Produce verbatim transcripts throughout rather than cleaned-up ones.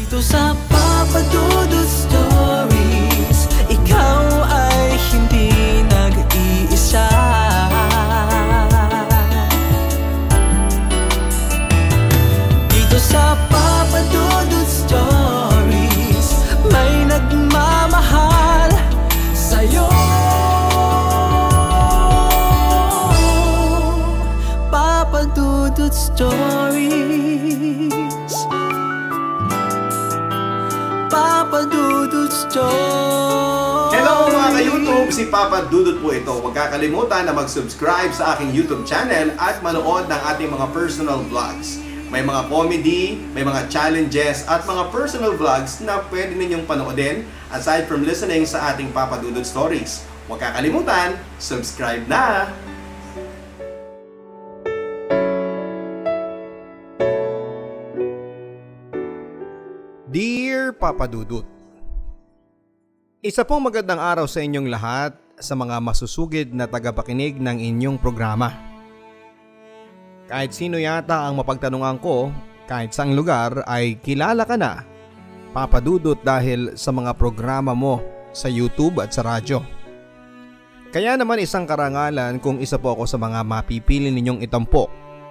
Dito sa Papa Dudut Stories, ikaw ay hindi nag-iisa. Dito sa Papa Dudut Stories, may nagmamahal sa'yo. Papa Dudut Stories, Papa Dudut Stories. Hello mga ka-YouTube! Si Papa Dudut po ito. Huwag kakalimutan na mag-subscribe sa aking YouTube channel at manood ng ating mga personal vlogs. May mga comedy, may mga challenges at mga personal vlogs na pwede ninyong panoodin aside from listening sa ating Papa Dudut Stories. Huwag kakalimutan, subscribe na! Dear Papa Dudut, isa pong magandang araw sa inyong lahat, sa mga masusugid na tagapakinig ng inyong programa. Kahit sino yata ang mapagtanungan ko, kahit saang lugar ay kilala ka na, Papa Dudut, dahil sa mga programa mo sa YouTube at sa radyo. Kaya naman isang karangalan kung isa po ako sa mga mapipili ninyong itampok.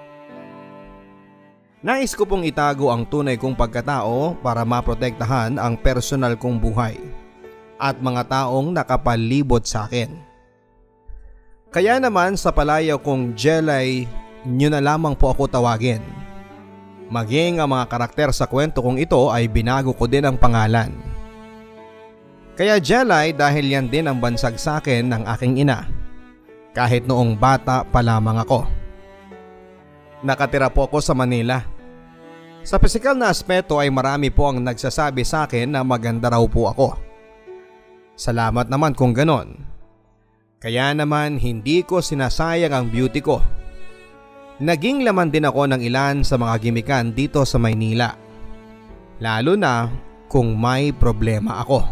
Nais ko pong itago ang tunay kong pagkatao para maprotektahan ang personal kong buhay at mga taong nakapalibot sa akin. Kaya naman sa palayaw kong Jelay, nyo na lamang po ako tawagin. Maging ang mga karakter sa kwento kong ito ay binago ko din ang pangalan. Kaya Jelay dahil yan din ang bansag sa akin ng aking ina, kahit noong bata pa lamang ako. Nakatira po ako sa Manila. Sa pisikal na aspeto ay marami po ang nagsasabi sa akin na maganda raw po ako. Salamat naman kung ganon. Kaya naman hindi ko sinasayang ang beauty ko. Naging laman din ako ng ilan sa mga gimikan dito sa Maynila. Lalo na kung may problema ako.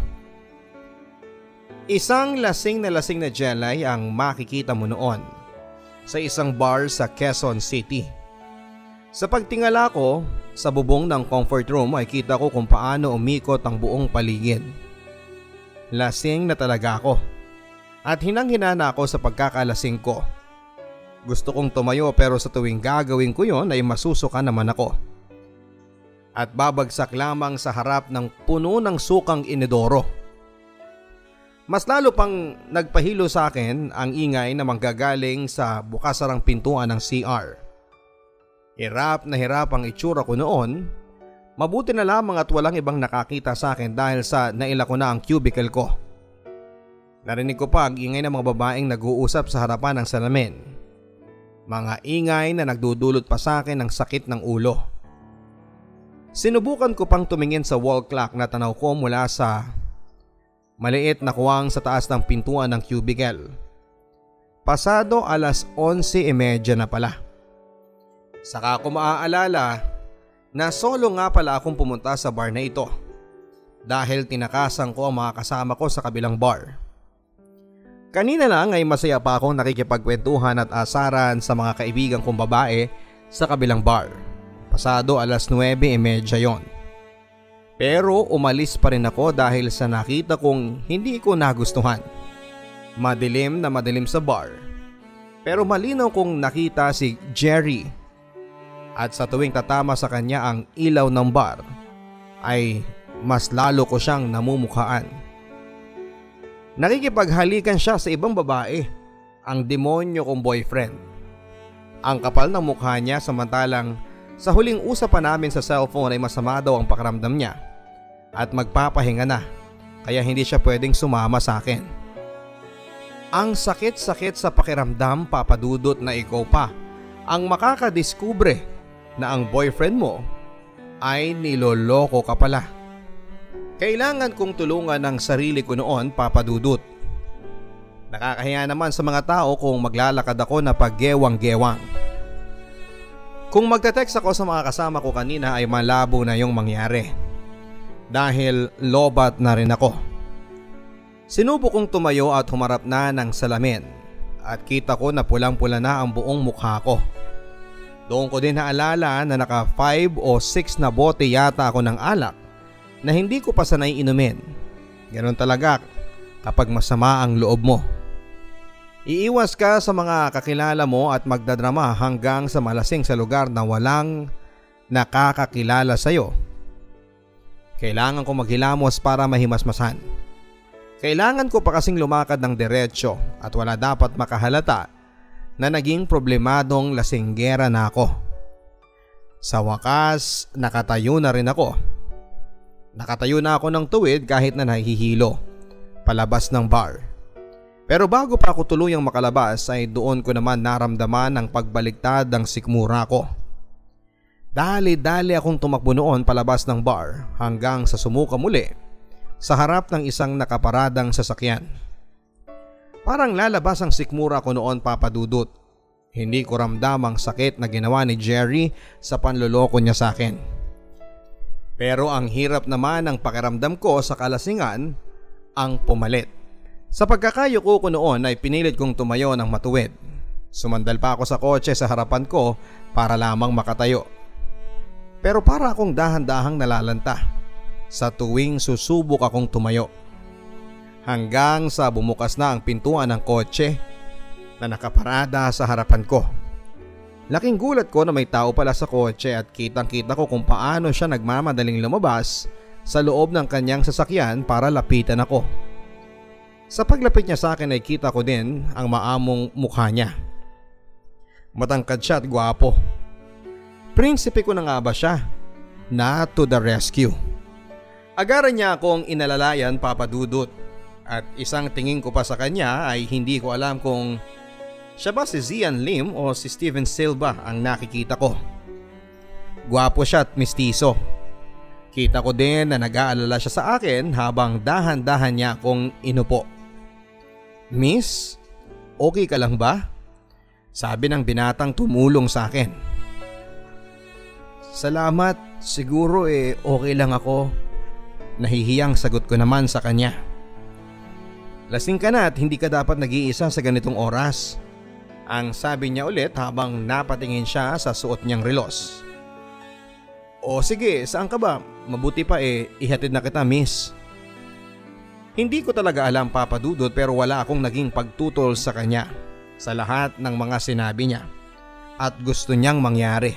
Isang lasing na lasing na Jelay ang makikita mo noon sa isang bar sa Quezon City. Sa pagtingala ko sa bubong ng comfort room ay kita ko kung paano umikot ang buong paligid. Lasing na talaga ako at hinang-hina ako sa pagkakalasing ko. Gusto kong tumayo pero sa tuwing gagawin ko yon ay masusuka naman ako. At babagsak lamang sa harap ng puno ng sukang inidoro. Mas lalo pang nagpahilo sa akin ang ingay na manggagaling sa bukasarang pintuan ng C R. Hirap na hirap ang itsura ko noon. Mabuti na lamang at walang ibang nakakita sa akin dahil sa naila ko na ang cubicle ko. Narinig ko pa ang ingay ng mga babaeng nag-uusap sa harapan ng salamin. Mga ingay na nagdudulot pa sa akin ng sakit ng ulo. Sinubukan ko pang tumingin sa wall clock na tanaw ko mula sa maliit na kuwang sa taas ng pintuan ng cubicle. Pasado alas onse e medya na pala. Saka ko maaalala na solo nga pala akong pumunta sa bar na ito dahil tinakasan ko ang mga kasama ko sa kabilang bar. Kanina lang ay masaya pa akong nakikipagkwentuhan at asaran sa mga kaibigan kong babae sa kabilang bar. Pasado alas nuwebe e medya yon. Pero umalis pa rin ako dahil sa nakita kong hindi ko nagustuhan. Madilim na madilim sa bar. Pero malinaw kong nakita si Jerry. At sa tuwing tatama sa kanya ang ilaw ng bar ay mas lalo ko siyang namumukhaan. Nakikipaghalikan siya sa ibang babae, ang demonyo kong boyfriend. Ang kapal ng mukha niya samantalang sa huling usapan namin sa cellphone ay masama daw ang pakiramdam niya at magpapahinga na kaya hindi siya pwedeng sumama sa akin. Ang sakit-sakit sa pakiramdam, Papa Dudut, na ikaw pa ang makakadiskubre na ang boyfriend mo ay niloloko ka pala. Kailangan kong tulungan ang sarili ko noon, Papa Dudut. Nakakahiya naman sa mga tao kung maglalakad ako na paggewang-gewang. Kung magte-text ako sa mga kasama ko kanina ay malabo na yung mangyari. Dahil lobat na rin ako. Sinubo kong tumayo at humarap na ng salamin at kita ko na pulang-pula na ang buong mukha ko. Doon ko din naalala na naka five o six na bote yata ako ng alak na hindi ko pa sanay inumin. Ganon talaga kapag masama ang loob mo. Iiwas ka sa mga kakilala mo at magdadrama hanggang sa malasing sa lugar na walang nakakakilala sa'yo. Kailangan ko maghilamos para mahimasmasan. Kailangan ko pa kasing lumakad ng diretsyo at wala dapat makahalata na naging problemadong lasinggera na ako. Sa wakas, nakatayo na rin ako. Nakatayo na ako ng tuwid kahit na nahihilo, palabas ng bar. Pero bago pa ako tuluyang makalabas ay doon ko naman naramdaman ang pagbaliktad ng sikmura ko. Dali-dali akong tumakbo noon palabas ng bar hanggang sa sumuka muli sa harap ng isang nakaparadang sasakyan. Parang lalabas ang sikmura ko noon, Papa Dudut. Hindi ko ramdam ang sakit na ginawa ni Jerry sa panloloko niya sa akin. Pero ang hirap naman ng pakiramdam ko sa kalasingan ang pumalit. Sa pagkakayuko ko noon ay pinilit kong tumayo ng matuwid. Sumandal pa ako sa kotse sa harapan ko para lamang makatayo. Pero para akong dahan-dahang nalalanta sa tuwing susubok akong tumayo. Hanggang sa bumukas na ang pintuan ng kotse na nakaparada sa harapan ko. Laking gulat ko na may tao pala sa kotse at kitang-kita ko kung paano siya nagmamadaling lumabas sa loob ng kanyang sasakyan para lapitan ako. Sa paglapit niya sa akin ay kita ko din ang maamong mukha niya. Matangkad siya at gwapo. Prinsipe ko na nga ba siya? Na to the rescue. Agaran niya akong inalalayan, Papa Dudut. At isang tingin ko pa sa kanya ay hindi ko alam kung siya ba si Zian Lim o si Steven Silva ang nakikita ko. Gwapo siya at mistiso. Kita ko din na nag-aalala siya sa akin habang dahan-dahan niya akong inupo. Miss, okay ka lang ba? Sabi ng binatang tumulong sa akin. Salamat, siguro eh okay lang ako. Nahihiyang sagot ko naman sa kanya. Lasing ka na at hindi ka dapat nag-iisa sa ganitong oras. Ang sabi niya ulit habang napatingin siya sa suot niyang relos. O sige, saan ka ba? Mabuti pa eh, ihatid na kita, miss. Hindi ko talaga alam, Papa Dudut, pero wala akong naging pagtutol sa kanya sa lahat ng mga sinabi niya at gusto niyang mangyari.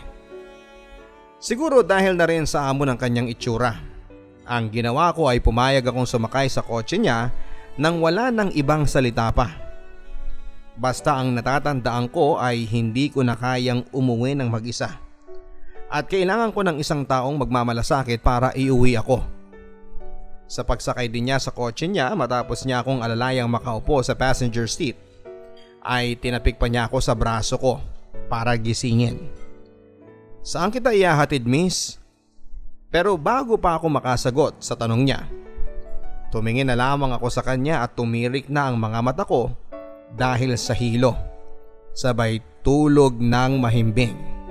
Siguro dahil na rin sa amo ng kanyang itsura. Ang ginawa ko ay pumayag akong sumakay sa kotse niya nang wala ng ibang salita pa. Basta ang natatandaan ko ay hindi ko na kayang umuwi ng mag-isa. At kailangan ko ng isang taong magmamalasakit para iuwi ako. Sa pagsakay din niya sa kotse niya matapos niya akong alalayang makaupo sa passenger seat, ay tinapik pa niya ako sa braso ko para gisingin. Saan kita ihahatid, miss? Pero bago pa ako makasagot sa tanong niya, tumingin na lamang ako sa kanya at tumirik na ang mga mata ko dahil sa hilo, sabay tulog ng mahimbing.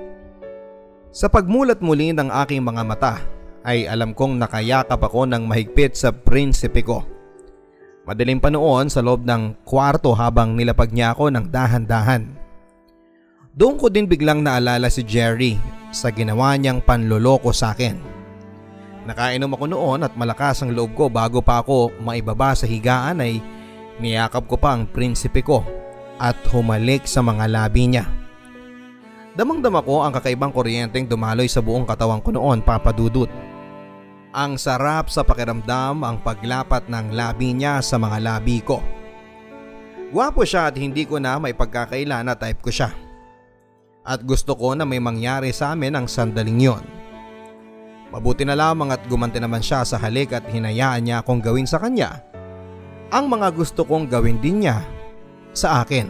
Sa pagmulat muli ng aking mga mata ay alam kong nakayakap ako ng mahigpit sa prinsipe ko. Madilim pa noon sa loob ng kwarto habang nilapag niya ako ng dahan-dahan. Doon ko din biglang naalala si Jerry sa ginawa niyang panloloko sa akin. Nakainom ako noon at malakas ang loob ko bago pa ako maibaba sa higaan ay niyakap ko pa ang prinsipe ko at humalik sa mga labi niya. Damang-dama ko ang kakaibang kuryenteng dumaloy sa buong katawan ko noon, Papa Dudut. Ang sarap sa pakiramdam ang paglapat ng labi niya sa mga labi ko. Gwapo siya at hindi ko na may pagkakaila na type ko siya. At gusto ko na may mangyari sa amin ang sandaling yon. Mabuti na lamang at gumanti naman siya sa halik at hinayaan niya akong gawin sa kanya ang mga gusto kong gawin din niya sa akin.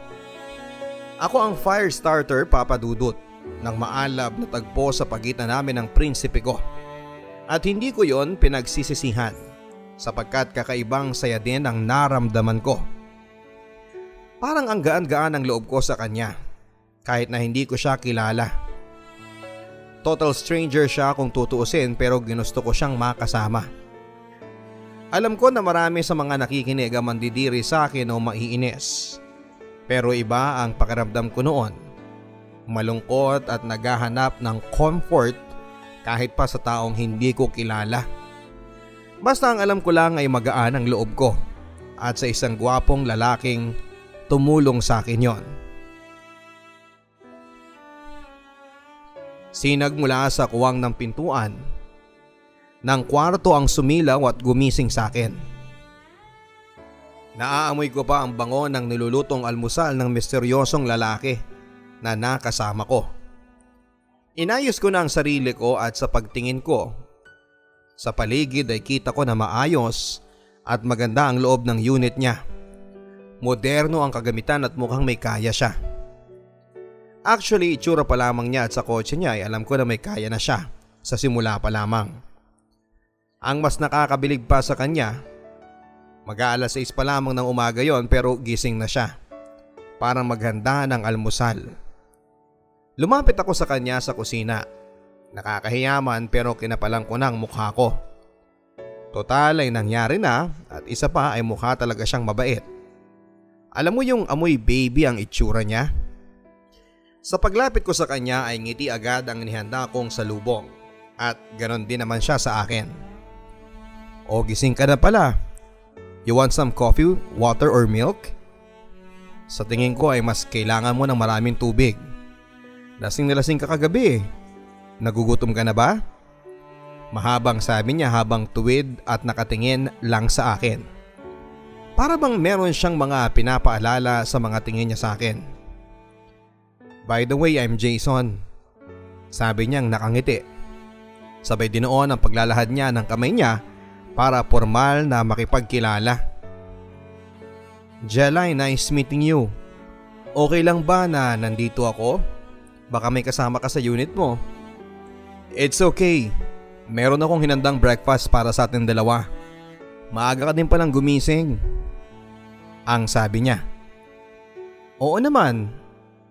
Ako ang fire starter, Papa Dudut, ng maalab na tagpo sa pagitan namin ng prinsipe ko. At hindi ko yon pinagsisisihan sapagkat kakaibang saya din ang naramdaman ko. Parang ang gaan-gaan ang loob ko sa kanya kahit na hindi ko siya kilala. Total stranger siya kung tutuusin pero ginusto ko siyang makasama. Alam ko na marami sa mga nakikinig ang mandidiri sa akin o maiinis. Pero iba ang pakiramdam ko noon. Malungkot at naghahanap ng comfort kahit pa sa taong hindi ko kilala. Basta ang alam ko lang ay magaan ang loob ko at sa isang gwapong lalaking tumulong sa akin yon. Sinag mula sa kuwang ng pintuan ng kwarto ang sumilaw at gumising sa akin. Naaamoy ko pa ang bango ng nilulutong almusal ng misteryosong lalaki na nakasama ko. Inayos ko na ang sarili ko at sa pagtingin ko sa paligid ay kita ko na maayos at maganda ang loob ng unit niya. Moderno ang kagamitan at mukhang may kaya siya. Actually, itsura pa lamang niya at sa kotse niya ay alam ko na may kaya na siya sa simula pa lamang. Ang mas nakakabilig pa sa kanya, mag-aalas sais pa lamang ng umaga yon pero gising na siya. Parang maghanda ng almusal. Lumapit ako sa kanya sa kusina. Nakakahiyaman pero kinapalang ko ng mukha ko. Total ay nangyari na at isa pa ay mukha talaga siyang mabait. Alam mo yung amoy baby ang itsura niya? Sa paglapit ko sa kanya ay ngiti agad ang inihanda kong salubong at ganon din naman siya sa akin. O gising ka na pala. You want some coffee, water or milk? Sa tingin ko ay mas kailangan mo ng maraming tubig. Lasing na lasing ka kagabi. Nagugutom ka na ba? Mahabang sabi niya habang tuwid at nakatingin lang sa akin. Para bang meron siyang mga pinapaalala sa mga tingin niya sa akin. By the way, I'm Jason. Sabi niyang nakangiti. Sabay dinoon ang paglalahad niya ng kamay niya para formal na makipagkilala. Jelay, nice meeting you. Okay lang ba na nandito ako? Baka may kasama ka sa unit mo. It's okay. Meron akong hinandang breakfast para sa ating dalawa. Maaga ka din palang gumising. Ang sabi niya. Oo naman.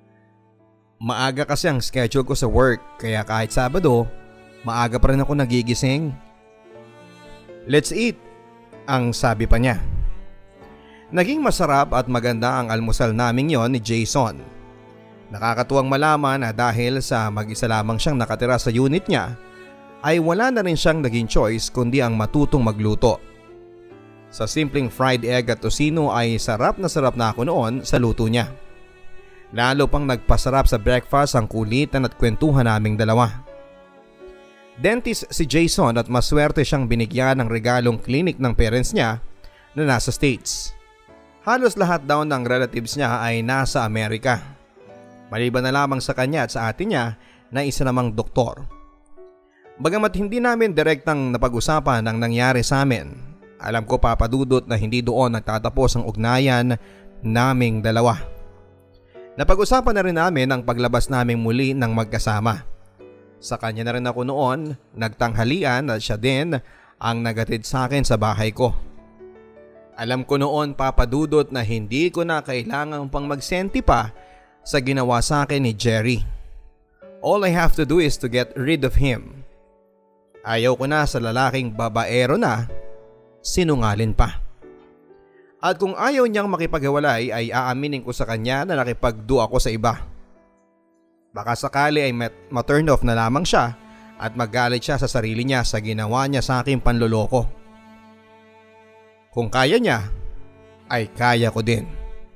Maaga kasi ang schedule ko sa work kaya kahit Sabado, maaga pa rin ako nagigising. Let's eat, ang sabi pa niya. Naging masarap at maganda ang almusal naming yon ni Jason. Nakakatuwang malaman na dahil sa mag-isa lamang siyang nakatira sa unit niya, ay wala na rin siyang naging choice kundi ang matutong magluto. Sa simpleng fried egg at tocino ay sarap na sarap na ako noon sa luto niya. Lalo pang nagpasarap sa breakfast ang kulitan at kwentuhan naming dalawa. Dentist si Jason at maswerte siyang binigyan ng regalong clinic ng parents niya na nasa States. Halos lahat daw ng relatives niya ay nasa Amerika. Maliban na lamang sa kanya at sa ate niya na isa namang doktor. Bagamat hindi namin direktang napag-usapan ang nangyari sa amin, alam ko papadudot na hindi doon nagtatapos ang ugnayan naming dalawa. Napag-usapan na rin namin ang paglabas naming muli ng magkasama. Sa kanya na rin ako noon nagtanghalian at siya din ang nagatid sa akin sa bahay ko. Alam ko noon papadudot na hindi ko na kailangan pang magsenti pa sa ginawa sa akin ni Jerry. All I have to do is to get rid of him. Ayaw ko na sa lalaking babaero na sinungalin pa. At kung ayaw niyang makipaghiwalay ay aaminin ko sa kanya na nakipagdo ako sa iba. Baka sakali ay ma-turn off na lamang siya at magalit siya sa sarili niya sa ginawa niya sa aking panloloko. Kung kaya niya, ay kaya ko din.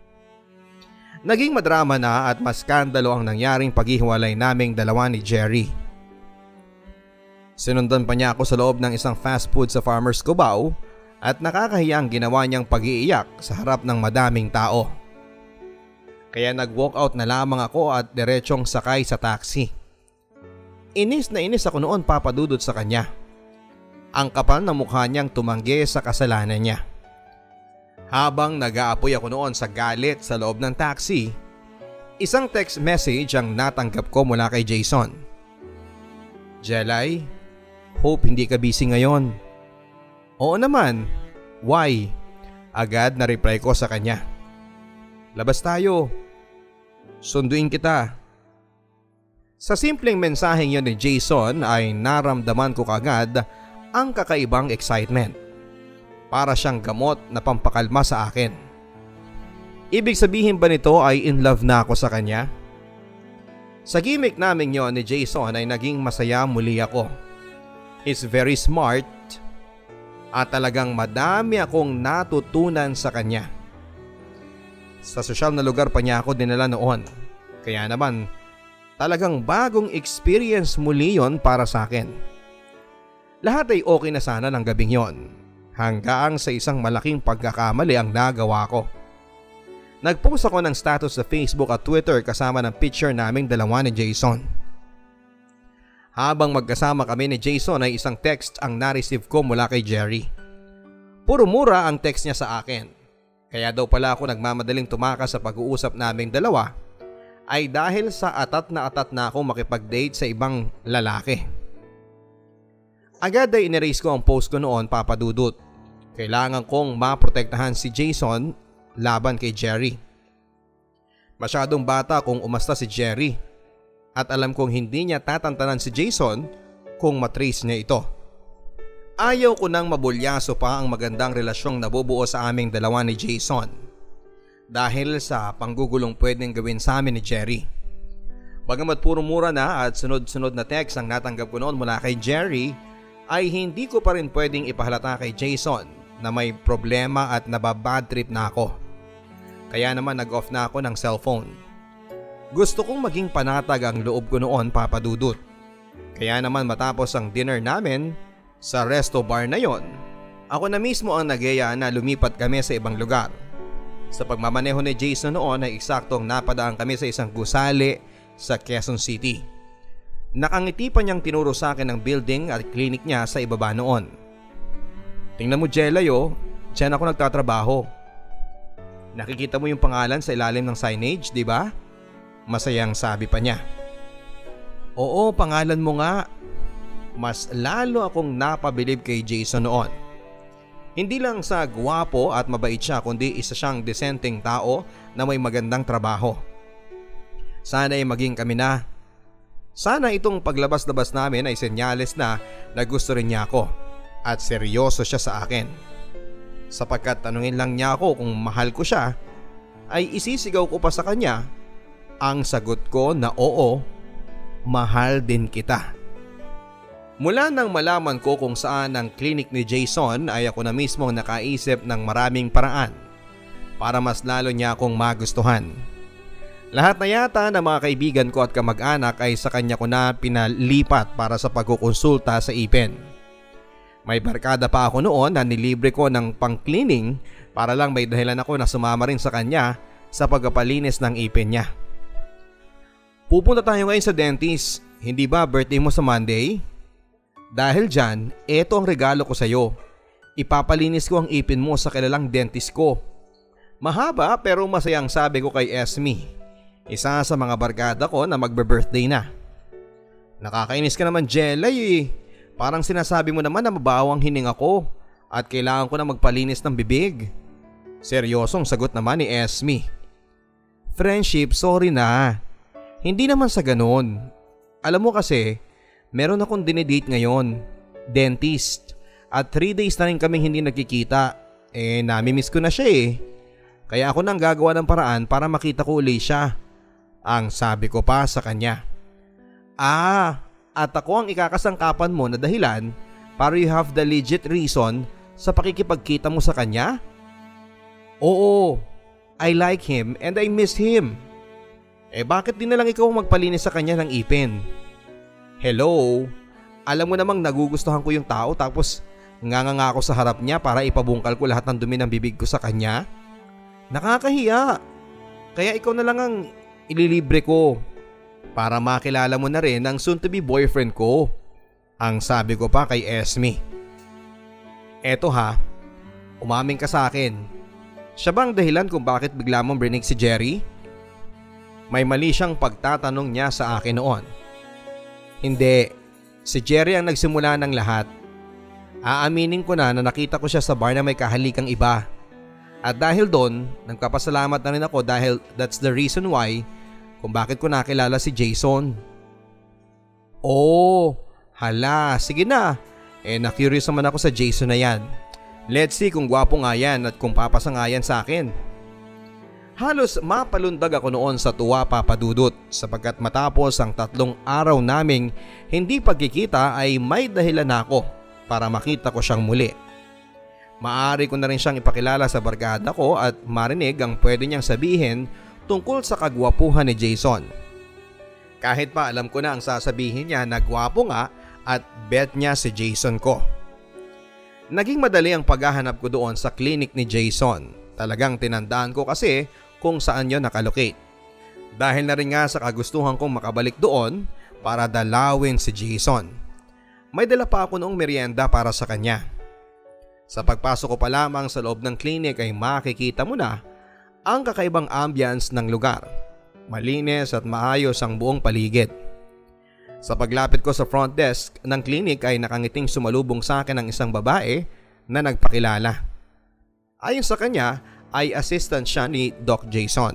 Naging madrama na at mas skandalo ang nangyaring paghihiwalay naming dalawa ni Jerry. Sinundan pa niya ako sa loob ng isang fast food sa Farmers Cubao at nakakahiyang ginawa niyang pag-iiyak sa harap ng madaming tao. Kaya nag-walk out na lamang ako at diretsong sakay sa taxi. Inis na inis ako noon papadudot sa kanya. Ang kapal na mukha niyang tumanggi sa kasalanan niya. Habang nag-aapoy ako noon sa galit sa loob ng taxi, isang text message ang natanggap ko mula kay Jason. Jelay, hope hindi ka busy ngayon. Oo naman, why? Agad na reply ko sa kanya. Labas tayo. Sunduin kita. Sa simpleng mensaheng yon ni Jason ay naramdaman ko kagad ang kakaibang excitement. Para siyang gamot na pampakalma sa akin. Ibig sabihin ba nito ay in love na ako sa kanya? Sa gimmick namin yon ni Jason ay naging masaya muli ako. He's very smart. at talagang madami akong natutunan sa kanya. Sa sosyal na lugar pa niya ako dinala noon. Kaya naman talagang bagong experience muli yon para sa akin. Lahat ay okay na sana ng gabing yon hanggang sa isang malaking pagkakamali ang nagawa ko. Nagpost ako ng status sa Facebook at Twitter kasama ng picture naming dalawa ni Jason. Habang magkasama kami ni Jason ay isang text ang na-receive ko mula kay Jerry. Puro mura ang text niya sa akin. Kaya daw pala ako nagmamadaling tumakas sa pag-uusap naming dalawa ay dahil sa atat na atat na ako makipag-date sa ibang lalaki. Agad ay inerase ko ang post ko noon, Papa Dudut. Kailangan kong maprotektahan si Jason laban kay Jerry. Masyadong bata kung umasta si Jerry at alam kong hindi niya tatantanan si Jason kung matrace niya ito. Ayaw ko nang mabulyaso pa ang magandang relasyong nabubuo sa aming dalawa ni Jason dahil sa panggugulong pwedeng gawin sa amin ni Jerry. Bagamat puro mura na at sunod-sunod na text ang natanggap ko noon mula kay Jerry, ay hindi ko pa rin pwedeng ipahalata kay Jason na may problema at nababad trip na ako. Kaya naman nag-off na ako ng cellphone. Gusto kong maging panatag ang loob ko noon, Papa Dudut. Kaya naman matapos ang dinner namin sa resto bar na yon, ako na mismo ang nagyaya na lumipat kami sa ibang lugar. Sa pagmamaneho ni Jason noon ay eksaktong napadaan kami sa isang gusali sa Quezon City. Nakangiti pa niyang tinuro sa akin ang building at clinic niya sa ibaba noon. Tingnan mo, Jelay, oh, diyan ako nagtatrabaho. Nakikita mo yung pangalan sa ilalim ng signage, di ba? Masayang sabi pa niya. Oo, pangalan mo nga. Mas lalo akong napabilib kay Jason noon. Hindi lang sa gwapo at mabait siya kundi isa siyang desenteng tao na may magandang trabaho. Sana ay maging kami na. Sana itong paglabas-labas namin ay senyales na na gusto rin niya ako at seryoso siya sa akin. Sapagkat tanungin lang niya ako kung mahal ko siya, ay isisigaw ko pa sa kanya ang sagot ko na oo, mahal din kita. Mula nang malaman ko kung saan ang clinic ni Jason ay ako na mismo nakaisip ng maraming paraan para mas lalo niya akong magustuhan. Lahat na yata ng mga kaibigan ko at kamag-anak ay sa kanya ko na pinalipat para sa pagkukonsulta sa ipin. May barkada pa ako noon na nilibre ko ng pang-cleaning para lang may dahilan ako na sumama rin sa kanya sa pagpapalinis ng ipin niya. Pupunta tayo ngayon sa dentist, hindi ba birthday mo sa Monday? Dahil dyan, eto ang regalo ko sa iyo. Ipapalinis ko ang ipin mo sa kilalang dentist ko. Mahaba pero masayang sabi ko kay Esme, isa sa mga barkada ko na magbe-birthday na. Nakakainis ka naman, Jelay, eh. Parang sinasabi mo naman na mabaho ang hininga ko at kailangan ko na magpalinis ng bibig. Seryosong sagot naman ni Esme. Friendship, sorry na. Hindi naman sa ganun. Alam mo kasi, meron akong dinedate ngayon, dentist, at three days na rin kaming hindi nagkikita. Eh namimiss ko na siya eh. Kaya ako nang gagawa ng paraan para makita ko uli siya. Ang sabi ko pa sa kanya. Ah, at ako ang ikakasangkapan mo na dahilan para you have the legit reason sa pakikipagkita mo sa kanya? Oo, I like him and I miss him. Eh bakit di na lang ikaw magpalinis sa kanya ng ipin? Hello, alam mo namang nagugustuhan ko yung tao tapos nganganga ako sa harap niya para ipabungkal ko lahat ng dumi ng bibig ko sa kanya? Nakakahiya. Kaya ikaw na lang ang ililibre ko para makilala mo na rin ang soon to be boyfriend ko. Ang sabi ko pa kay Esme. Eto ha, umamin ka sa akin. Siya ba ang dahilan kung bakit bigla mong brinig si Jerry? May mali siyang pagtatanong niya sa akin noon. Hindi, si Jerry ang nagsimula ng lahat. Aaminin ko na na nakita ko siya sa bar na may kahalikang iba. At dahil doon, nagpapasalamat na rin ako dahil that's the reason why kung bakit ko nakilala si Jason. Oh, hala, sige na. Eh na-curious naman ako sa Jason na yan. Let's see kung gwapo nga yan at kung papasa nga yan sa akin. Halos mapalundag ako noon sa tuwa, Papa Dudut, sapagkat matapos ang tatlong araw naming hindi pagkikita ay may dahilan na ako para makita ko siyang muli. Maaari ko na rin siyang ipakilala sa barkada ko at marinig ang pwede niyang sabihin tungkol sa kagwapuhan ni Jason. Kahit pa alam ko na ang sasabihin niya na gwapo nga at bet niya si Jason ko. Naging madali ang paghahanap ko doon sa clinic ni Jason. Talagang tinandaan ko kasi kung saan yon nakalocate. Dahil na rin nga sa kagustuhan kong makabalik doon para dalawin si Jason. May dala pa ako noong merienda para sa kanya. Sa pagpasok ko pa lamang sa loob ng clinic ay makikita mo na ang kakaibang ambience ng lugar. Malinis at maayos ang buong paligid. Sa paglapit ko sa front desk ng clinic ay nakangiting sumalubong sa akin ang isang babae na nagpakilala. Ayon sa kanya ay assistant siya ni Doc Jason.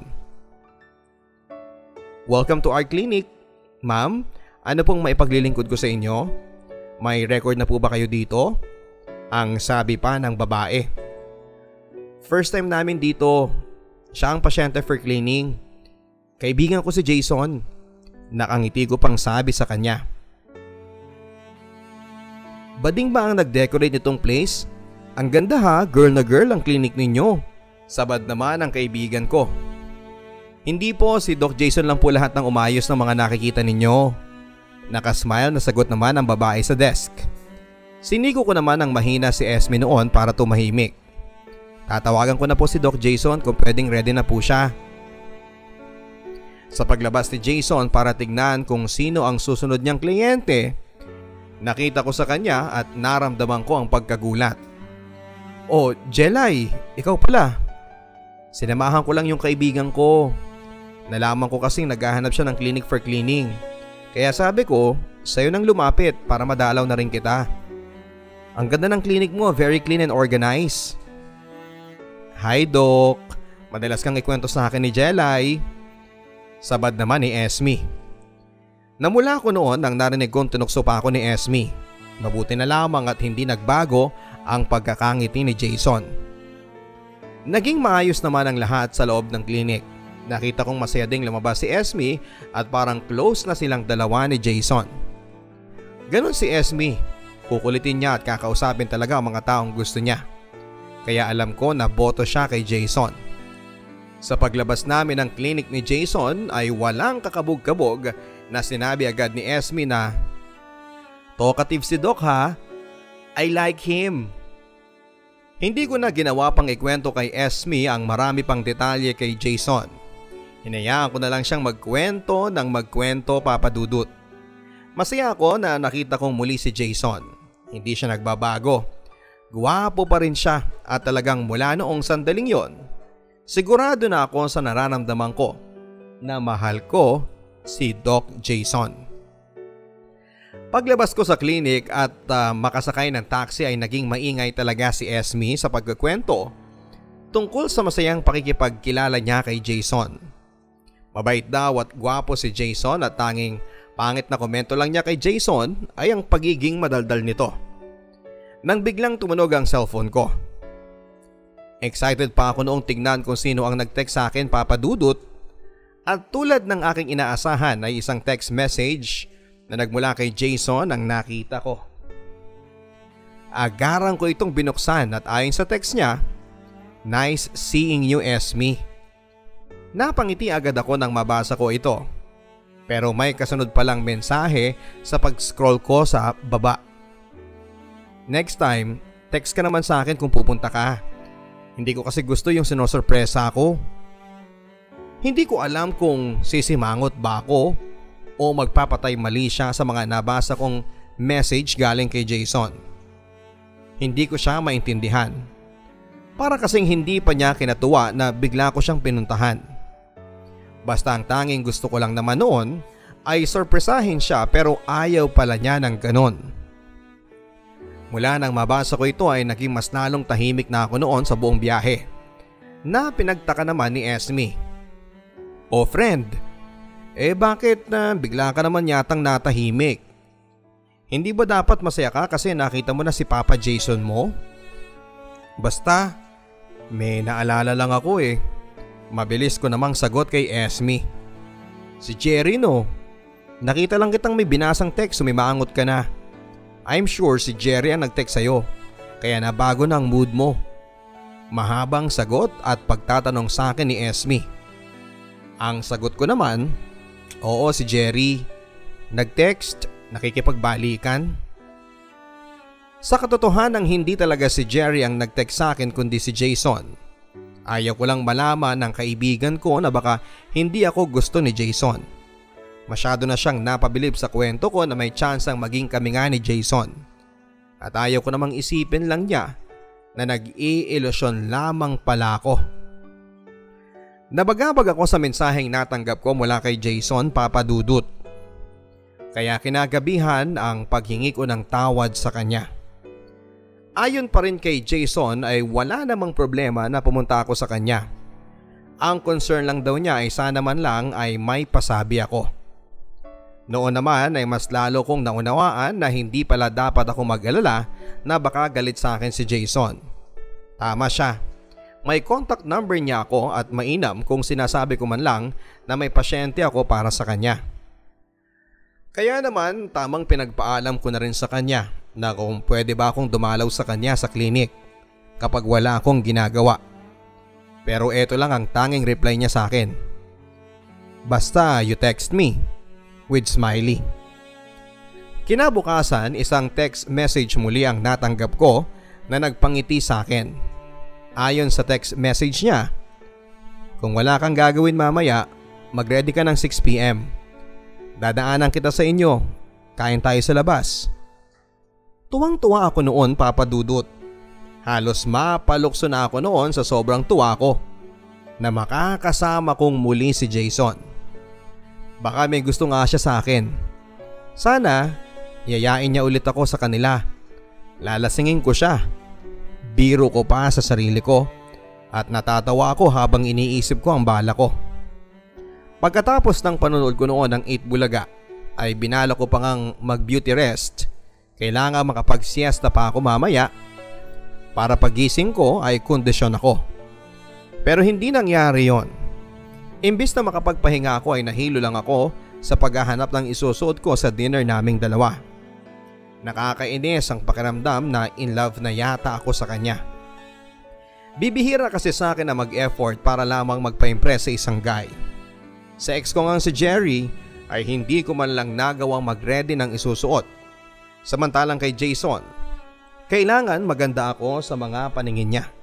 "Welcome to our clinic. Ma'am, ano pong maipaglilingkod ko sa inyo? May record na po ba kayo dito?" Ang sabi pa ng babae. "First time namin dito. Siya ang pasyente for cleaning. Kaibigan ko si Jason." Nakangiti ko pang sabi sa kanya. "Bading ba ang nag-decorate nitong place? Ang ganda ha, girl na girl ang clinic ninyo." Sabad naman ang kaibigan ko. "Hindi po, si Doc Jason lang po lahat ng umayos ng mga nakikita ninyo." Nakasmile na sagot naman ang babae sa desk. Siniko ko naman ang mahina si Esme noon para tumahimik. Tatawagan ko na po si Doc Jason kung pwedeng ready na po siya. Sa paglabas ni Jason para tignan kung sino ang susunod niyang kliyente, nakita ko sa kanya at naramdaman ko ang pagkagulat. "Oh, Jelay, ikaw pala. Sinamahan ko lang yung kaibigan ko. Nalaman ko kasing naghahanap siya ng clinic for cleaning. Kaya sabi ko, sa'yo nang lumapit para madalaw na rin kita. Ang ganda ng clinic mo, very clean and organized." "Hi Doc, madalas kang ikwento sa akin ni Jelay." Sabad naman ni Esme. Namula ko noon nang narinig kong tinukso pa ako ni Esme. Mabuti na lamang at hindi nagbago ang pagkakangiti ni Jason. Naging maayos naman ang lahat sa loob ng clinic. Nakita kong masaya ding lumabas si Esme at parang close na silang dalawa ni Jason. Ganon si Esme. Kukulitin niya at kakausapin talaga ang mga taong gusto niya. Kaya alam ko na boto siya kay Jason. Sa paglabas namin ng clinic ni Jason ay walang kakabog-kabog na sinabi agad ni Esme na, "Talkative si Doc ha, I like him." Hindi ko na ginawa pang ikwento kay Esme ang marami pang detalye kay Jason. Hinayaan ko na lang siyang magkwento ng magkwento, Papa Dudut. Masaya ako na nakita kong muli si Jason. Hindi siya nagbabago. Gwapo pa rin siya at talagang mula noong sandaling yon, sigurado na ako sa nararamdaman ko na mahal ko si Doc Jason. Paglabas ko sa clinic at uh, makasakay ng taxi ay naging maingay talaga si Esme sa pagkukwento tungkol sa masayang pakikipagkilala niya kay Jason. Mabait daw at gwapo si Jason at tanging pangit na komento lang niya kay Jason ay ang pagiging madaldal nito. Nang biglang tumunog ang cellphone ko. Excited pa ako noong tignan kung sino ang nag-text sa akin, Papa Dudut, at tulad ng aking inaasahan ay isang text message na nagmula kay Jason ang nakita ko. Agaran ko itong binuksan at ayon sa text niya, "Nice seeing you, Esme." Napangiti agad ako nang mabasa ko ito. Pero may kasunod palang mensahe sa pag-scroll ko sa baba. "Next time, text ka naman sa akin kung pupunta ka. Hindi ko kasi gusto yung sinosurpresa ako." Hindi ko alam kung sisimangot ba ako o magpapatay mali siya sa mga nabasa kong message galing kay Jason. Hindi ko siya maintindihan. Para kasing hindi pa niya kinatuwa na bigla ko siyang pinuntahan. Basta ang tanging gusto ko lang naman noon ay sorpresahin siya pero ayaw pala niya ng ganon. Mula nang mabasa ko ito ay naging mas lalong tahimik na ako noon sa buong biyahe. Na pinagtaka naman ni Esme. "O friend, eh bakit na bigla ka naman yatang natahimik? Hindi ba dapat masaya ka kasi nakita mo na si Papa Jason mo?" "Basta, may naalala lang ako eh." Mabilis ko namang sagot kay Esme. "Si Jerry no, nakita lang kitang may binasang text, sumimangot ka na. I'm sure si Jerry ang nag-text sa'yo. kaya nabago na ang mood mo. Mahabang sagot at pagtatanong sa akin ni Esme. Ang sagot ko naman, oo si Jerry. Nag-text, nakikipagbalikan. Sa katotohanan hindi talaga si Jerry ang nag-text sa akin kundi si Jason. Ayaw ko lang malaman ng kaibigan ko na baka hindi ako gusto ni Jason. Masyado na siyang napabilib sa kwento ko na may chance ang maging kami nga ni Jason. At ayaw ko namang isipin lang niya na nag-i-ilusyon lamang pala ako. Nabagabag ako sa mensaheng natanggap ko mula kay Jason, Papa Dudut. Kaya kinagabihan ang paghingi ko ng tawad sa kanya. Ayon pa rin kay Jason ay wala namang problema na pumunta ako sa kanya. Ang concern lang daw niya ay sana man lang ay may pasabi ako. Noon naman ay mas lalo kong naunawaan na hindi pala dapat ako mag-alala na baka galit sa akin si Jason. Tama siya. May contact number niya ako at mainam kung sinasabi ko man lang na may pasyente ako para sa kanya. Kaya naman tamang pinagpaalam ko na rin sa kanya na kung pwede ba akong dumalaw sa kanya sa klinik kapag wala akong ginagawa. Pero eto lang ang tanging reply niya sa akin. Basta you text me. With smiley. Kinabukasan isang text message muli ang natanggap ko na nagpangiti sa akin. Ayon sa text message niya, kung wala kang gagawin mamaya, mag-ready ka ng six p m Dadaanan kita sa inyo, kain tayo sa labas. Tuwang-tuwa ako noon, Papa Dudut. Halos mapalukso na ako noon sa sobrang tuwa ko na makakasama kong muli si Jason. Baka may gusto nga siya sa akin. Sana, yayain niya ulit ako sa kanila. Lalasingin ko siya. Biro ko pa sa sarili ko at natatawa ako habang iniisip ko ang bala ko. Pagkatapos ng panonood ko noon ng eight Bulaga, ay binala ko pa ngang mag-beauty rest. Kailangan makapag-siesta pa ako mamaya para pagising ko ay kondisyon ako. Pero hindi nangyari yon. Imbis na makapagpahinga ako ay nahilo lang ako sa paghahanap ng isusuot ko sa dinner naming dalawa. Nakakainis ang pakiramdam na in love na yata ako sa kanya. Bibihira kasi sa akin na mag-effort para lamang magpa-impress sa isang guy. Sa ex ko ngang si Jerry ay hindi ko man lang nagawang mag-ready ng isusuot. Samantalang kay Jason, kailangan maganda ako sa mga paningin niya.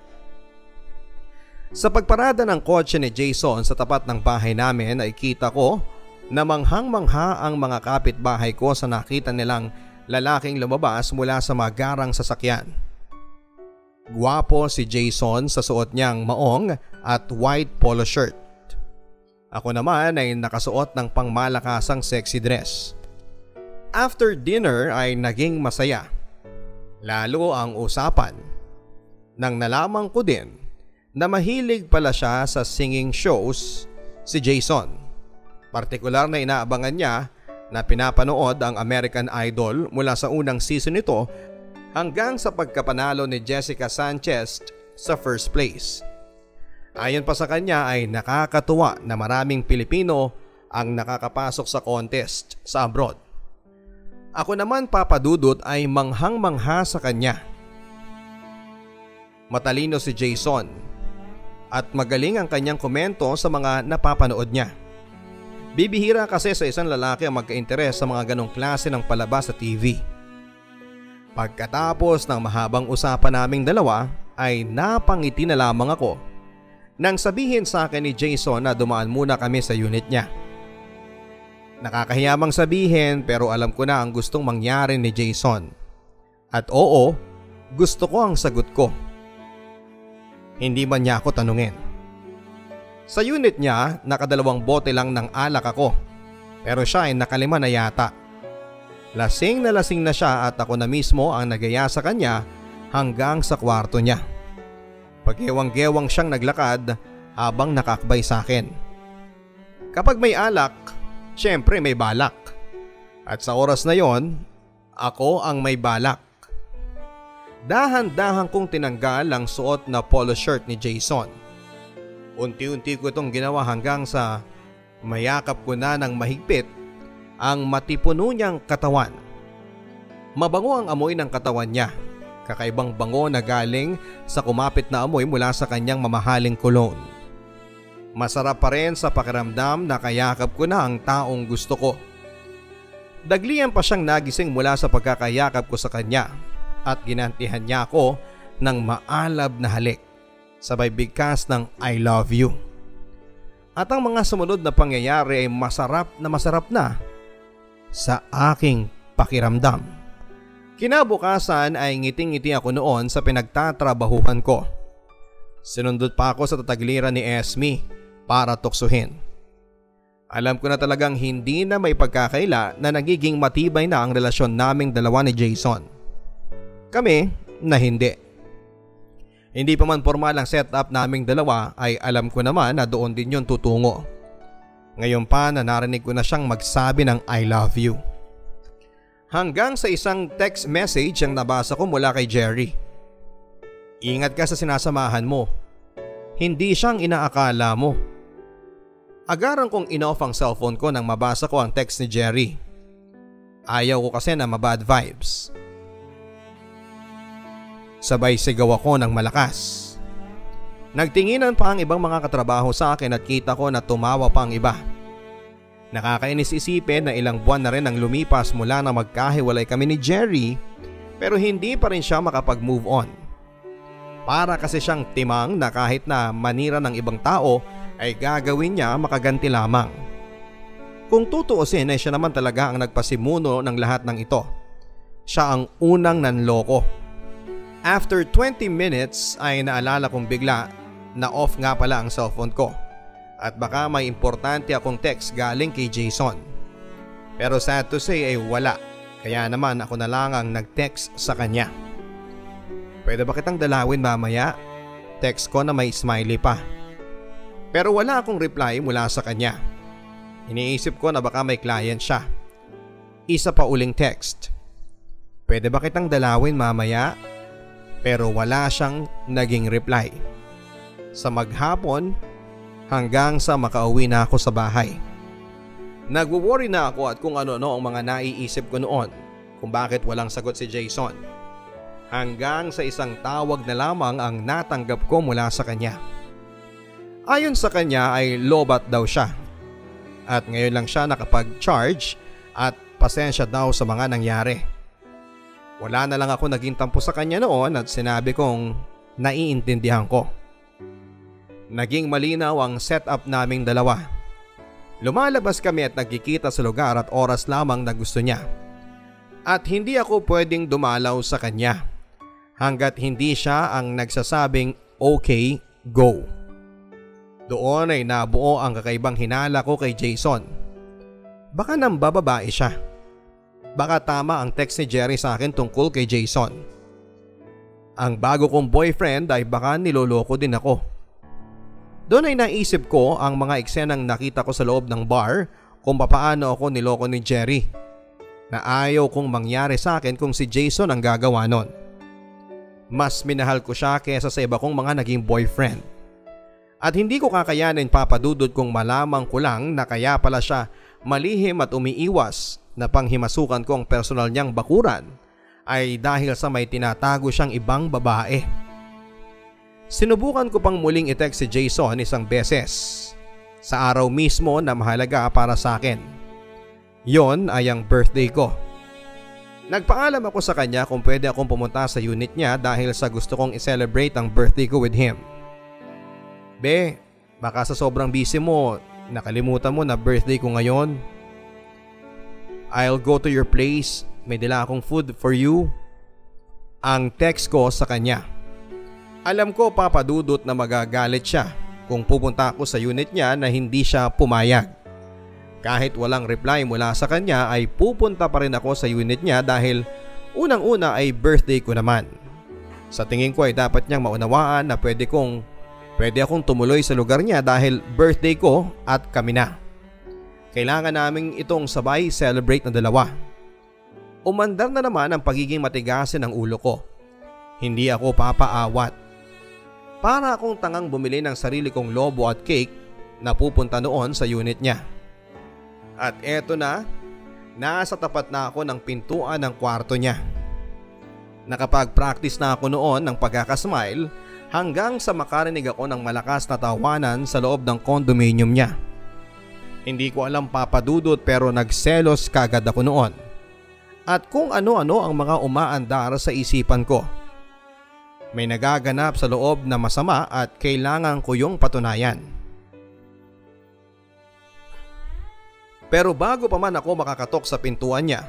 Sa pagparada ng kotse ni Jason sa tapat ng bahay namin ay kita ko na manghang-mangha ang mga kapitbahay ko sa nakita nilang lalaking lumabas mula sa magarang sasakyan. Gwapo si Jason sa suot niyang maong at white polo shirt. Ako naman ay nakasuot ng pangmalakasang sexy dress. After dinner ay naging masaya. Lalo ang usapan nang nalaman ko din na mahilig pala siya sa singing shows si Jason. Partikular na inaabangan niya na pinapanood ang American Idol mula sa unang season nito hanggang sa pagkapanalo ni Jessica Sanchez sa first place. Ayon pa sa kanya ay nakakatuwa na maraming Pilipino ang nakakapasok sa contest sa abroad. Ako naman, Papa Dudut, ay manghang-mangha sa kanya. Matalino si Jason at magaling ang kanyang komento sa mga napapanood niya. Bibihira kasi sa isang lalaki ang magka-interes sa mga ganong klase ng palabas sa T V. Pagkatapos ng mahabang usapan naming dalawa ay napangiti na lamang ako nang sabihin sa akin ni Jason na dumaan muna kami sa unit niya. Nakakahiyamang sabihin pero alam ko na ang gustong mangyari ni Jason. At oo, gusto ko ang sagot ko. Hindi man niya ako tanungin. Sa unit niya, nakadalawang bote lang ng alak ako. Pero siya ay nakalima na yata. Lasing na lasing na siya at ako na mismo ang nagaya sa kanya hanggang sa kwarto niya. Paghewang-gewang siyang naglakad habang nakakbay sa akin. Kapag may alak, syempre may balak. At sa oras na yon, ako ang may balak. Dahan-dahan kong tinanggal ang suot na polo shirt ni Jason. Unti-unti ko itong ginawa hanggang sa mayakap ko na ng mahigpit ang matipuno niyang katawan. Mabango ang amoy ng katawan niya, kakaibang bango na galing sa kumapit na amoy mula sa kanyang mamahaling cologne. Masarap pa rin sa pakiramdam na kayakap ko na ang taong gusto ko. Daglian pa siyang nagising mula sa pagkakayakap ko sa kanya at ginantihan niya ako ng maalab na halik, sabay bigkas ng I love you. At ang mga sumunod na pangyayari ay masarap na masarap na sa aking pakiramdam. Kinabukasan ay ngiting-ngiti ako noon sa pinagtatrabahuhan ko. Sinundot pa ako sa tatagliran ni Esme para tuksuhin. Alam ko na talagang hindi na may pagkakaila na nagiging matibay na ang relasyon naming dalawa ni Jason. Kami na hindi. Hindi pa man formal ang setup naming dalawa ay alam ko naman na doon din yon tutungo. Ngayon pa na narinig ko na siyang magsabi ng I love you. Hanggang sa isang text message ang nabasa ko mula kay Jerry. Ingat ka sa sinasamahan mo. Hindi siyang inaakala mo. Agaran kong in-off ang cellphone ko nang mabasa ko ang text ni Jerry. Ayaw ko kasi na mabad vibes. Sabay sigaw ako ng malakas. Nagtinginan pa ang ibang mga katrabaho sa akin at kita ko na tumawa pa ang iba. Nakakainis isipin na ilang buwan na rin ang lumipas mula na magkahiwalay kami ni Jerry, pero hindi pa rin siya makapag-move on. Para kasi siyang timang na kahit na manira ng ibang tao ay gagawin niya makaganti lamang. Kung tutuusin ay siya naman talaga ang nagpasimuno ng lahat ng ito. Siya ang unang nanloko. After twenty minutes ay naalala kong bigla na off nga pala ang cellphone ko at baka may importante akong text galing kay Jason. Pero sad to say ay wala, kaya naman ako na lang ang nag-text sa kanya. Pwede ba kitang dalawin mamaya? Text ko na may smiley pa. Pero wala akong reply mula sa kanya. Iniisip ko na baka may client siya. Isa pa uling text. Pwede ba kitang dalawin mamaya? Pero wala siyang naging reply. Sa maghapon hanggang sa makauwi na ako sa bahay. Nagwo-worry na ako at kung ano-ano ang mga naiisip ko noon kung bakit walang sagot si Jason. Hanggang sa isang tawag na lamang ang natanggap ko mula sa kanya. Ayon sa kanya ay lobat daw siya. At ngayon lang siya nakapag-charge at pasensya daw sa mga nangyari. Wala na lang ako naging tampo sa kanya noon at sinabi kong naiintindihan ko. Naging malinaw ang setup naming dalawa. Lumalabas kami at nagkikita sa lugar at oras lamang na gusto niya. At hindi ako pwedeng dumalaw sa kanya hanggat hindi siya ang nagsasabing okay, go. Doon ay nabuo ang kakaibang hinala ko kay Jason. Baka nang bababae siya. Baka tama ang text ni Jerry sa akin tungkol kay Jason. Ang bago kong boyfriend ay baka niloloko din ako. Doon ay naisip ko ang mga eksenang nakita ko sa loob ng bar kung papaano ako niloko ni Jerry. Na ayaw kong mangyari sa akin kung si Jason ang gagawa nun. Mas minahal ko siya kesa sa iba kong mga naging boyfriend. At hindi ko kakayanin papadudod kung malamang ko lang na kaya pala siya malihim at umiiwas na panghimasukan ko ang personal niyang bakuran ay dahil sa may tinatago siyang ibang babae. Sinubukan ko pang muling i-text si Jason isang beses sa araw mismo na mahalaga para sa akin. Yon ay ang birthday ko. Nagpaalam ako sa kanya kung pwede akong pumunta sa unit niya dahil sa gusto kong i-celebrate ang birthday ko with him. Be, baka sa sobrang busy mo, nakalimutan mo na birthday ko ngayon. I'll go to your place, may dala akong food for you. Ang text ko sa kanya. Alam ko papadudot na magagalit siya kung pupunta ako sa unit niya na hindi siya pumayag. Kahit walang reply mula sa kanya ay pupunta pa rin ako sa unit niya dahil unang-una ay birthday ko naman. Sa tingin ko ay dapat niyang maunawaan na pwede kong pwede akong tumuloy sa lugar niya dahil birthday ko at kami na. Kailangan naming itong sabay celebrate na dalawa. Umandar na naman ang pagiging matigasin ng ulo ko. Hindi ako papaawat. Para akong tangang bumili ng sarili kong lobo at cake na pupunta noon sa unit niya. At eto na, nasa tapat na ako ng pintuan ng kwarto niya. Nakapag-practice na ako noon ng pagkakasmile hanggang sa makarinig ako ng malakas na tawanan sa loob ng condominium niya. Hindi ko alam Papa Dudut pero nagselos kagad ako noon. At kung ano-ano ang mga umaandar sa isipan ko. May nagaganap sa loob na masama at kailangan ko yung patunayan. Pero bago pa man ako makakatok sa pintuan niya,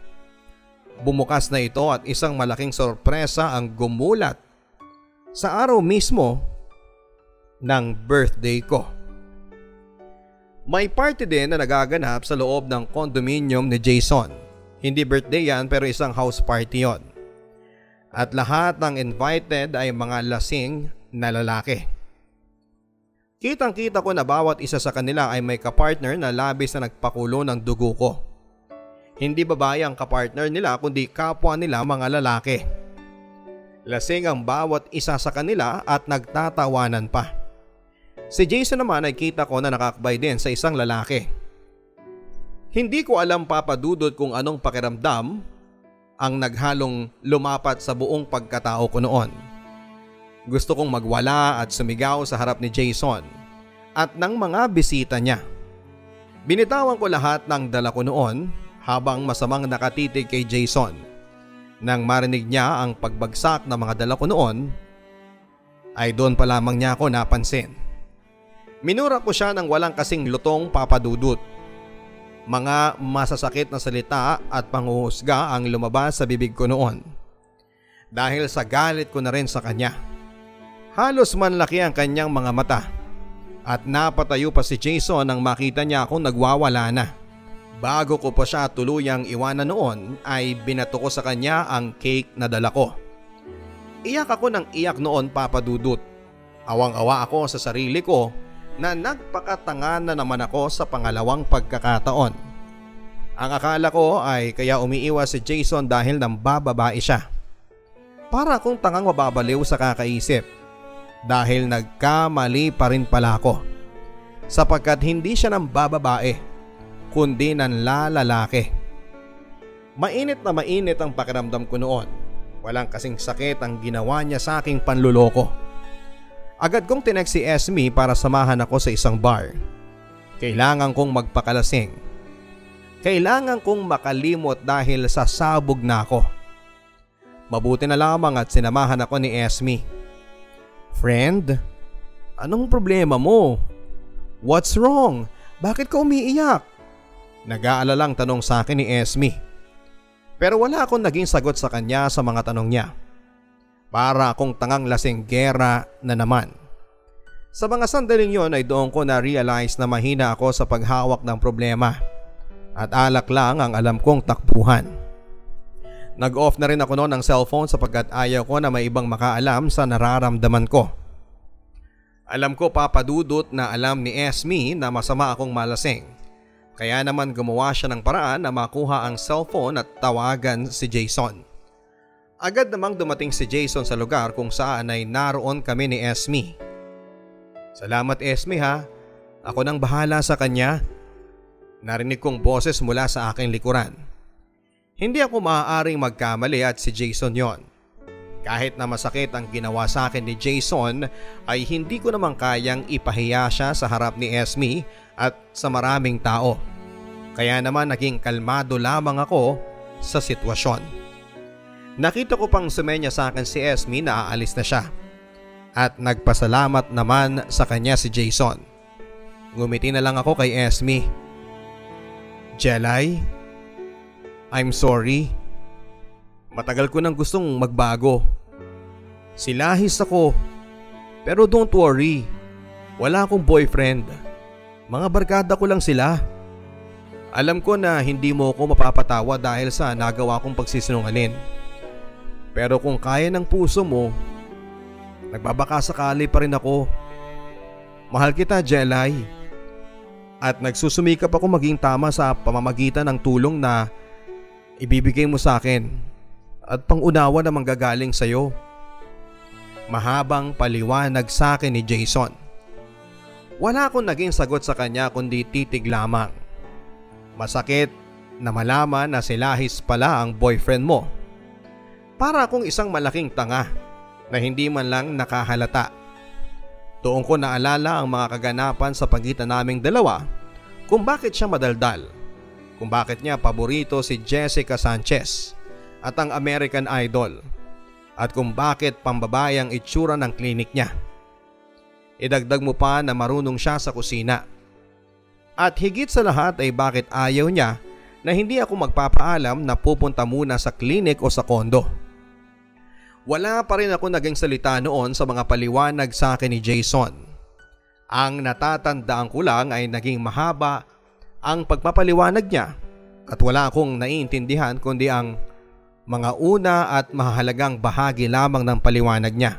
bumukas na ito at isang malaking sorpresa ang gumulat sa araw mismo ng birthday ko. May party din na nagaganap sa loob ng condominium ni Jason. Hindi birthday yan pero isang house party yon. At lahat ng invited ay mga lasing na lalaki. Kitang-kita ko na bawat isa sa kanila ay may kapartner na labis na nagpakulo ng dugo ko. Hindi babae ang kapartner nila kundi kapwa nila mga lalaki. Lasing ang bawat isa sa kanila at nagtatawanan pa. Si Jason naman ay kita ko na nakakabay din sa isang lalaki. Hindi ko alam Papa Dudut kung anong pakiramdam ang naghalong lumapat sa buong pagkatao ko noon. Gusto kong magwala at sumigaw sa harap ni Jason at ng mga bisita niya. Binitawan ko lahat ng dala ko noon habang masamang nakatitig kay Jason. Nang marinig niya ang pagbagsak ng mga dala ko noon, ay doon pa lamang niya ako napansin. Minura ko siya ng walang kasing lutong Papa Dudut. Mga masasakit na salita at panghuhusga ang lumabas sa bibig ko noon. Dahil sa galit ko na rin sa kanya. Halos manlaki ang kanyang mga mata. At napatayo pa si Jason nang makita niya akong nagwawala na. Bago ko pa siya tuluyang iwanan noon ay binato ko sa kanya ang cake na dala ko. Iyak ako ng iyak noon Papa Dudut. Awang-awa ako sa sarili ko na nagpakatanga na naman ako sa pangalawang pagkakataon. Ang akala ko ay kaya umiiwas si Jason dahil nang bababae siya. Para akong tangang mababaliw sa kakaisip dahil nagkamali pa rin pala ako. Sapagkat hindi siya nang bababae kundi nanlalalaki. Mainit na mainit ang pakiramdam ko noon. Walang kasing sakit ang ginawa niya sa aking panluloko. Agad kong tinext si Esme para samahan ako sa isang bar. Kailangan kong magpakalasing. Kailangan kong makalimot dahil sa sabog na ako. Mabuti na lamang at sinamahan ako ni Esme. Friend, anong problema mo? What's wrong? Bakit ka umiiyak? Nag-aalalang tanong sa akin ni Esme. Pero wala akong naging sagot sa kanya sa mga tanong niya. Para akong tangang lasinggera na naman. Sa mga sandaling yon ay doon ko na-realize na mahina ako sa paghawak ng problema. At alak lang ang alam kong takbuhan. Nag-off na rin ako noon ng cellphone sapagkat ayaw ko na may ibang makaalam sa nararamdaman ko. Alam ko Papa Dudut na alam ni Esme na masama akong malasing. Kaya naman gumawa siya ng paraan na makuha ang cellphone at tawagan si Jason. Agad namang dumating si Jason sa lugar kung saan ay naroon kami ni Esme. Salamat Esme ha, ako nang bahala sa kanya. Narinig kong boses mula sa aking likuran. Hindi ako maaaring magkamali at si Jason yon. Kahit na masakit ang ginawa sa akin ni Jason ay hindi ko naman kayang ipahiya siya sa harap ni Esme at sa maraming tao. Kaya naman naging kalmado lamang ako sa sitwasyon. Nakita ko pang sumenya sa akin si Esme na aalis na siya. At nagpasalamat naman sa kanya si Jason. Ngumiti na lang ako kay Esme. Jelay, I'm sorry. Matagal ko nang gustong magbago. Silahis ako. Pero don't worry. Wala akong boyfriend. Mga barkada ko lang sila. Alam ko na hindi mo ako mapapatawa dahil sa nagawa kong pagsisinungaling. Pero kung kaya ng puso mo, nagbabaka sakali pa rin ako. Mahal kita, Jelay. At nagsusumikap ako maging tama sa pamamagitan ng tulong na ibibigay mo sa akin at pangunawa na manggagaling sa'yo. Mahabang paliwanag sa akin ni Jason. Wala akong naging sagot sa kanya kundi titig lamang. Masakit na malaman na si Lahis pala ang boyfriend mo. Para akong isang malaking tanga na hindi man lang nakahalata. Doon ko naalala ang mga kaganapan sa pagitan naming dalawa, kung bakit siya madaldal, kung bakit niya paborito si Jessica Sanchez at ang American Idol, at kung bakit pambabae ang itsura ng klinik niya. Idagdag mo pa na marunong siya sa kusina. At higit sa lahat ay bakit ayaw niya na hindi ako magpapaalam na pupunta muna sa klinik o sa kondo. Wala pa rin ako naging salita noon sa mga paliwanag sa akin ni Jason. Ang natatandaan ko lang ay naging mahaba ang pagpapaliwanag niya at wala akong naiintindihan kundi ang mga una at mahalagang bahagi lamang ng paliwanag niya.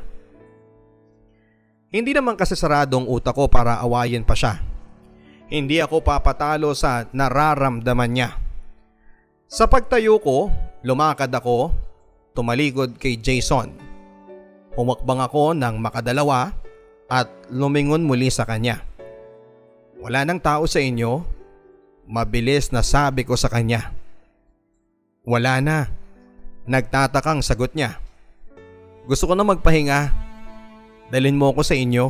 Hindi naman kasi saradong utak ko para awayin pa siya. Hindi ako papatalo sa nararamdaman niya. Sa pagtayo ko, lumakad ako, tumaligod kay Jason. Humakbang ako ng makadalawa at lumingon muli sa kanya. Wala nang tao sa inyo? Mabilis na sabi ko sa kanya. Wala na. Nagtatakang sagot niya. Gusto ko na magpahinga. Dalhin mo ko sa inyo.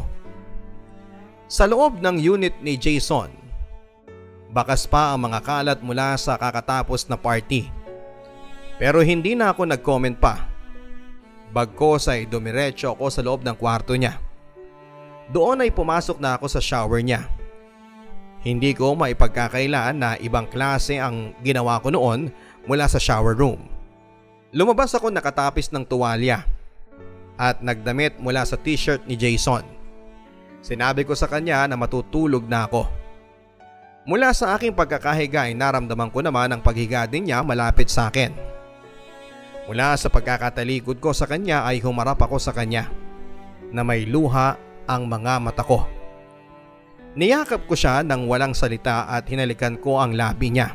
Sa loob ng unit ni Jason, bakas pa ang mga kalat mula sa kakatapos na party. Pero hindi na ako nag-comment pa. Bagkos ay dumiretso ako sa loob ng kwarto niya. Doon ay pumasok na ako sa shower niya. Hindi ko maipagkakailan na ibang klase ang ginawa ko noon mula sa shower room. Lumabas ako nakatapis ng tuwalya at nagdamit mula sa t-shirt ni Jason. Sinabi ko sa kanya na matutulog na ako. Mula sa aking pagkakahiga ay naramdaman ko naman ang paghiga din niya malapit sa akin. Mula sa pagkakatalikod ko sa kanya ay humarap ako sa kanya na may luha ang mga mata ko. Niyakap ko siya ng walang salita at hinalikan ko ang labi niya.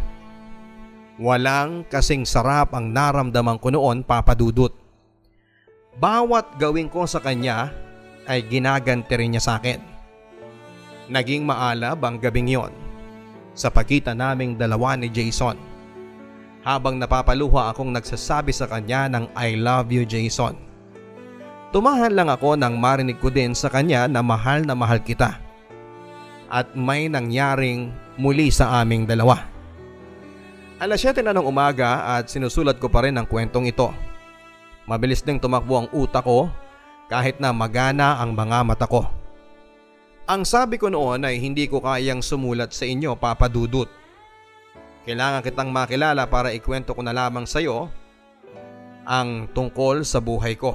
Walang kasing sarap ang naramdaman ko noon, Papa Dudut. Bawat gawin ko sa kanya ay ginaganti rin niya sa akin. Naging maalab ang gabing yon sa pagitan naming dalawa ni Jason. Habang napapaluha akong nagsasabi sa kanya ng I love you, Jason. Tumahan lang ako nang marinig ko din sa kanya na mahal na mahal kita. At may nangyaring muli sa aming dalawa. Alas siyete na ng umaga at sinusulat ko pa rin ang kwentong ito. Mabilis ding tumakbo ang utak ko kahit na magana ang mga mata ko. Ang sabi ko noon ay hindi ko kayang sumulat sa inyo, Papa Dudut. Kailangan kitang makilala para ikwento ko na lamang sa iyo ang tungkol sa buhay ko.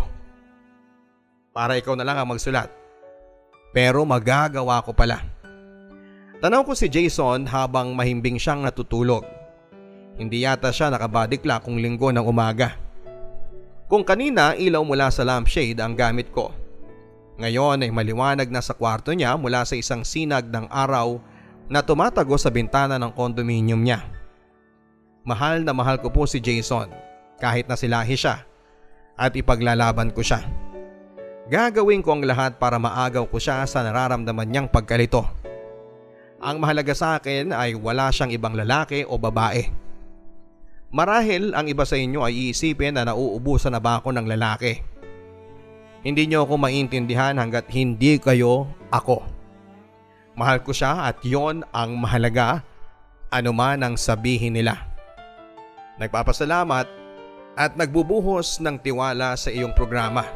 Para ikaw na lang ang magsulat. Pero magagawa ko pala. Tanaw ko si Jason habang mahimbing siyang natutulog. Hindi yata siya nakabody clock kung linggo ng umaga. Kung kanina ilaw mula sa lampshade ang gamit ko, ngayon ay maliwanag na sa kwarto niya mula sa isang sinag ng araw na tumatago sa bintana ng condominium niya. Mahal na mahal ko po si Jason kahit na silahi siya at ipaglalaban ko siya. Gagawin ko ang lahat para maagaw ko siya sa nararamdaman niyang pagkalito. Ang mahalaga sa akin ay wala siyang ibang lalaki o babae. Marahil ang iba sa inyo ay iisipin na nauubusan na ba ako ng lalaki. Hindi niyo ako maintindihan hanggat hindi kayo ako. Mahal ko siya at yon ang mahalaga, anuman ang sabihin nila. Nagpapasalamat at nagbubuhos ng tiwala sa iyong programa.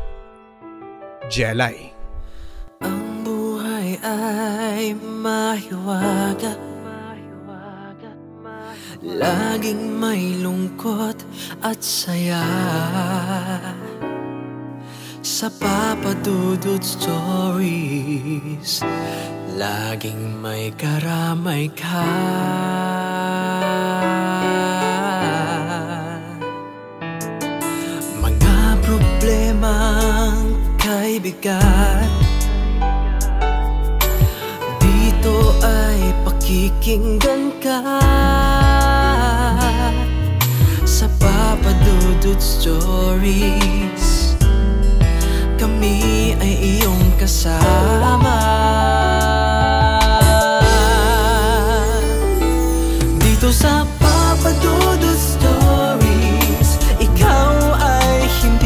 Jelay. Ang buhay ay mahiwaga, laging may lungkot at saya. Sa Papa Dudut Stories, laging may karamay ka. Mga problemang kay bigat, dito ay pakikinggan ka. Sa Papa Dudut Stories, kami ay iyong kasama. Dito sa Papa Dudut Stories, ikaw ay hindi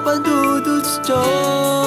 Papa Dudut Stories.